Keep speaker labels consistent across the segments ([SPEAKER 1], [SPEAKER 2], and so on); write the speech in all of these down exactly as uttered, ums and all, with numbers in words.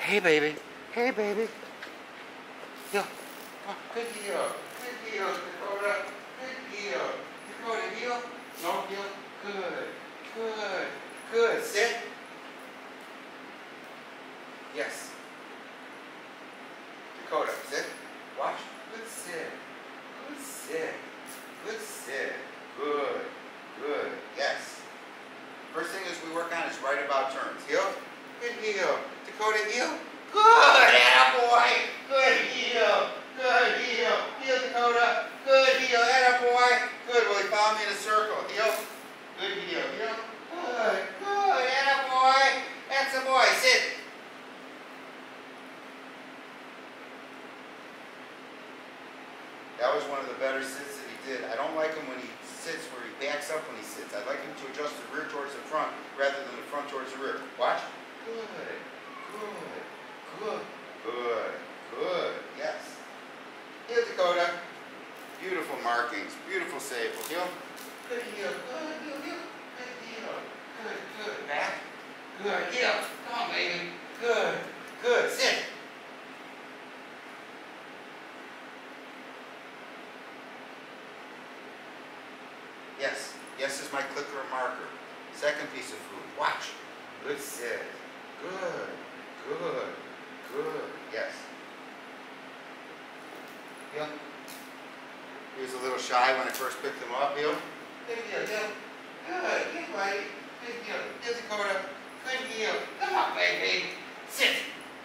[SPEAKER 1] Hey, baby. Hey, baby. Heel. Come on. Good heel. Good heel, Dakota. Good heel. Dakota, heel. No heel. Good. Good. Good. Sit. Yes. Dakota, sit. Watch. Good sit. Good sit. Good sit. Good. Good. Yes. First thing is we work on is right about turns. Heel. Good heel. Dakota, heel. Good. Attaboy. Good heel. Good heel. Heel, Dakota. Good heel. Attaboy. Good. Will he follow me in a circle? Heel. Good heel. Heel. Good. Good. Attaboy. That's a boy. Sit. That was one of the better sits that he did. I don't like him when he sits where he backs up when he sits. I like him to adjust the rear towards the front rather than the front towards the rear. Watch. Good. Good. Good. Good. Good. Yes. Heel, Dakota. Beautiful markings. Beautiful sable. Heel. Good heel. Good heel. Heel. Good heel. Good. Good. Back. Good. Heel. Come on, baby. Good. Good. Sit. Yes. Yes is my clicker and marker. Second piece of food. Watch. Good sit. Good. Good. Good. Yes. Heel. He was a little shy when I first picked him up. Heel. Good heel. Heel. Good. Good, buddy. Good heel. Heel, Dakota. Good heel. Come on, baby. Sit.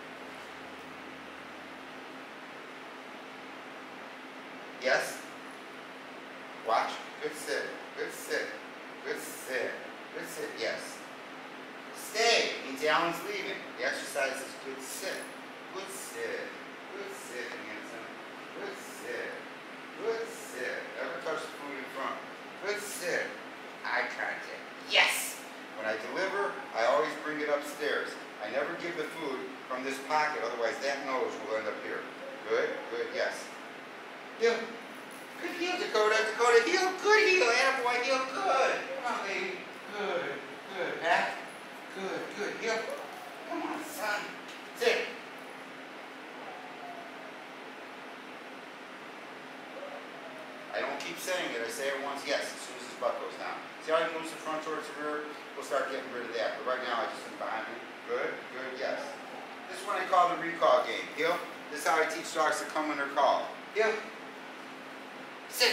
[SPEAKER 1] Yes. Watch. Good sit. Good sit. Good sit. Good sit. Yes. Stay means Allan's leaving. The exercise is good sit. Good sit. Good sit, handsome. Good sit. Good sit. Never touch the food in front. Good sit. Eye contact. Yes. When I deliver, I always bring it upstairs. I never give the food from this pocket, otherwise that nose will end up here. Good. Good. Yes. Heel. Good heel, Dakota. Dakota, heel. Good heel. Attaboy, heel. Good. Come on, baby. Good. Good. Back. Good. Good. Heel. Come on, son. Sit. I don't keep saying it. I say it once, yes, as soon as his butt goes down. See how he moves the front towards the rear? We'll start getting rid of that. But right now, I just am behind him. Good. Good. Yes. This is what I call the recall game. Heel. This is how I teach dogs to come when they're called. Heel. Sit.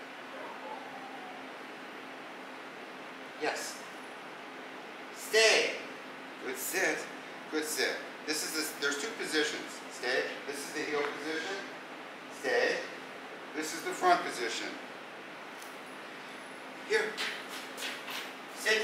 [SPEAKER 1] Yes. Stay. Good sit. Good sit. This is this. There's two positions. Stay. This is the heel position. Stay. This is the front position. Here. Sit.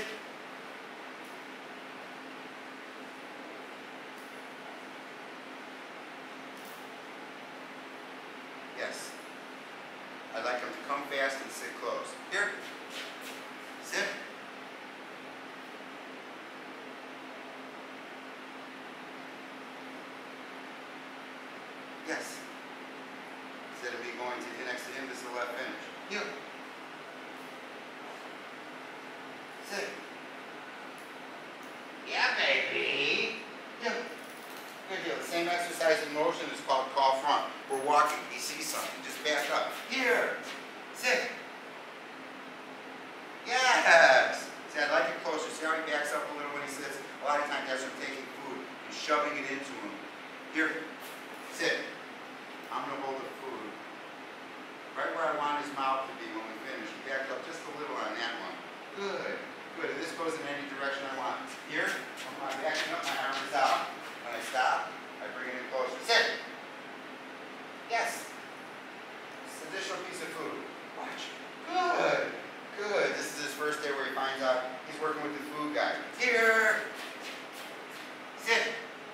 [SPEAKER 1] Yes. I'd like him to come fast and sit close. Here. Sit. Yes. Instead of me going to next to him, this is the left finish. Heel. Sit. Yeah, baby. Heel. Good deal. The same exercise in motion is called call front. We're walking. He sees something. Just back up. Here. Sit. Yes. See, I like it closer. See how he backs up a little when he sits? A lot of times guys are taking food and shoving it into him. Here. Sit. I'm going to hold the food right where I want his mouth to be when we finish. He backed up just a little on that one. Good. Good. And this goes in any direction I want. Here. I'm backing up. My arm is out. When I stop, I bring it in closer. Sit. Yes. This additional piece of food. Watch. Good. Good. This is his first day where he finds out he's working with the food guy. Here. Sit.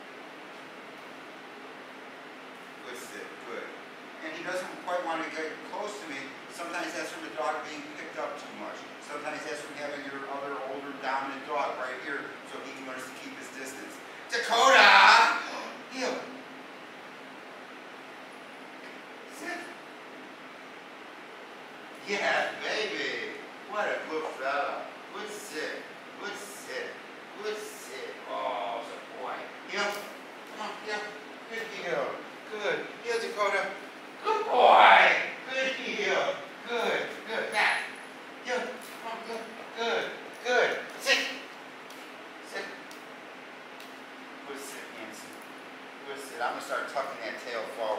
[SPEAKER 1] Good sit. Good. And he doesn't quite want to get close to me. Sometimes that's from the dog being picked up too much. Sometimes that's from having your other older dominant dog right here so he learns to keep his distance. Dakota! Heel. Sit. Yeah, baby. What a good fella. Good sit. Good sit. Good sit. Oh, it's a boy. Heel. Come on. tail forward.